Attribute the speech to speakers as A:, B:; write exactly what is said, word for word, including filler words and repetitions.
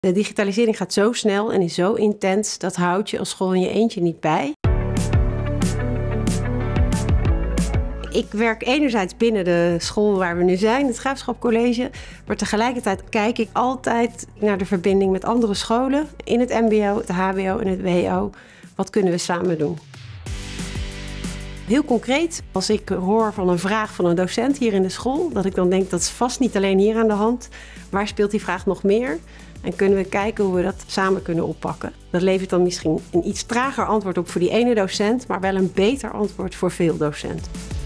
A: De digitalisering gaat zo snel en is zo intens, dat houd je als school in je eentje niet bij. Ik werk enerzijds binnen de school waar we nu zijn, het Graafschap College, maar tegelijkertijd kijk ik altijd naar de verbinding met andere scholen in het mbo, het hbo en het wo. Wat kunnen we samen doen? Heel concreet, als ik hoor van een vraag van een docent hier in de school, dat ik dan denk dat is vast niet alleen hier aan de hand. Waar speelt die vraag nog meer? En kunnen we kijken hoe we dat samen kunnen oppakken. Dat levert dan misschien een iets trager antwoord op voor die ene docent, maar wel een beter antwoord voor veel docenten.